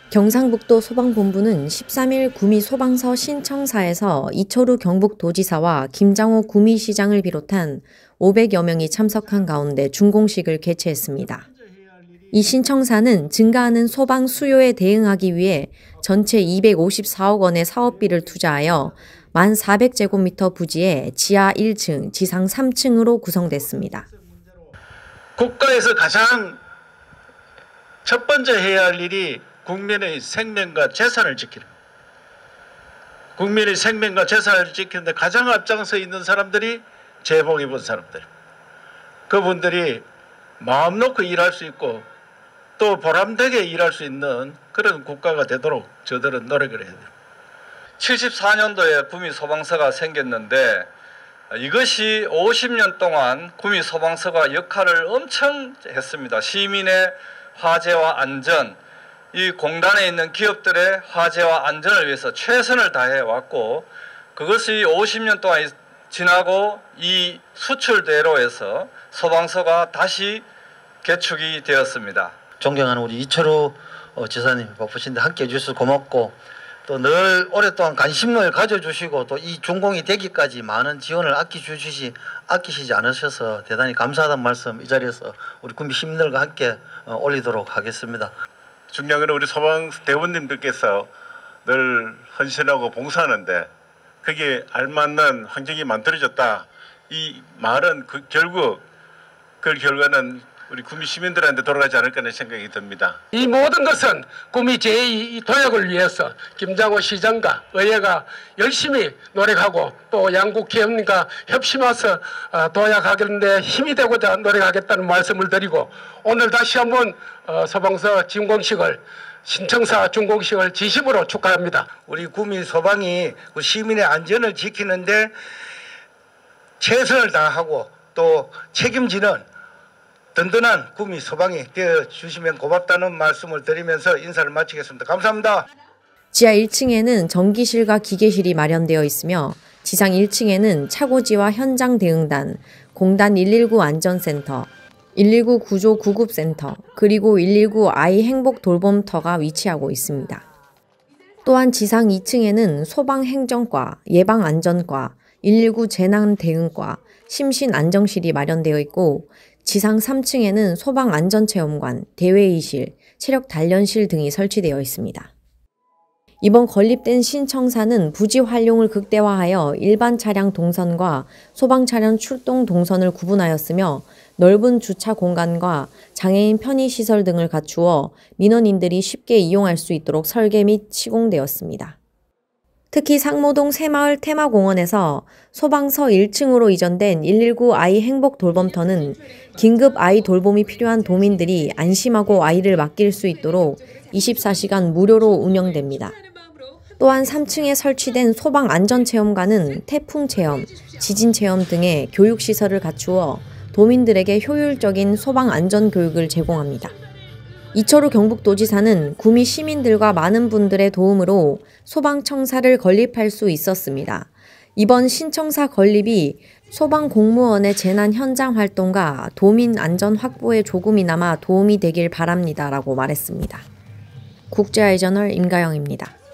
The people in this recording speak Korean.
경상북도 소방본부는 13일 구미 소방서 신청사에서 이철우 경북도지사와 김장호 구미시장을 비롯한 500여 명이 참석한 가운데 준공식을 개최했습니다. 이 신청사는 증가하는 소방 수요에 대응하기 위해 전체 254억 원의 사업비를 투자하여 1,400제곱미터 부지에 지하 1층, 지상 3층으로 구성됐습니다. 국가에서 가장 첫 번째 해야 할 일이 국민의 생명과 재산을 지키는 거예요. 국민의 생명과 재산을 지키는데 가장 앞장서 있는 사람들이 재복 입은 사람들. 그분들이 마음 놓고 일할 수 있고 또 보람되게 일할 수 있는 그런 국가가 되도록 저들은 노력을 해야 돼요. 74년도에 구미 소방서가 생겼는데 이것이 50년 동안 구미 소방서가 역할을 엄청 했습니다. 시민의 화재와 안전, 이 공단에 있는 기업들의 화재와 안전을 위해서 최선을 다해 왔고, 그것이 50년 동안 지나고 이 수출대로 해서 소방서가 다시 개축이 되었습니다. 존경하는 우리 이철우 지사님 바쁘신데 함께 해주셔서 고맙고, 또 늘 오랫동안 관심을 가져주시고 또 이 준공이 되기까지 많은 지원을 아끼시지 않으셔서 대단히 감사하다는 말씀 이 자리에서 우리 구미 시민들과 함께 올리도록 하겠습니다. 중요한 건 우리 소방대원님들께서 늘 헌신하고 봉사하는데 거기에 알맞는 환경이 만들어졌다. 이 말은 결국 그 결과는 우리 구미 시민들한테 돌아가지 않을까 하는 생각이 듭니다. 이 모든 것은 구미 제2 도약을 위해서 김장호 시장과 의회가 열심히 노력하고 또 양국 기업과 협심해서 도약하는데 힘이 되고자 노력하겠다는 말씀을 드리고, 오늘 다시 한번 소방서 준공식을 신청사 준공식을 진심으로 축하합니다. 우리 구미 소방이 시민의 안전을 지키는데 최선을 다하고 또 책임지는 든든한 구미 소방이 되어주시면 고맙다는 말씀을 드리면서 인사를 마치겠습니다. 감사합니다. 지하 1층에는 전기실과 기계실이 마련되어 있으며 지상 1층에는 차고지와 현장 대응단, 공단 119 안전센터, 119 구조 구급센터, 그리고 119 아이 행복 돌봄터가 위치하고 있습니다. 또한 지상 2층에는 소방행정과, 예방안전과, 119 재난대응과, 심신안정실이 마련되어 있고, 지상 3층에는 소방안전체험관, 대회의실, 체력단련실 등이 설치되어 있습니다. 이번 건립된 신청사는 부지 활용을 극대화하여 일반 차량 동선과 소방차량 출동 동선을 구분하였으며 넓은 주차 공간과 장애인 편의시설 등을 갖추어 민원인들이 쉽게 이용할 수 있도록 설계 및 시공되었습니다. 특히 상모동 새마을 테마공원에서 소방서 1층으로 이전된 119 아이 행복 돌봄터는 긴급 아이 돌봄이 필요한 도민들이 안심하고 아이를 맡길 수 있도록 24시간 무료로 운영됩니다. 또한 3층에 설치된 소방 안전체험관은 태풍 체험, 지진 체험 등의 교육시설을 갖추어 도민들에게 효율적인 소방 안전 교육을 제공합니다. 이철우 경북도지사는 구미 시민들과 많은 분들의 도움으로 소방청사를 건립할 수 있었습니다. 이번 신청사 건립이 소방공무원의 재난 현장 활동과 도민 안전 확보에 조금이나마 도움이 되길 바랍니다라고 말했습니다. 국제아이저널 임가영입니다.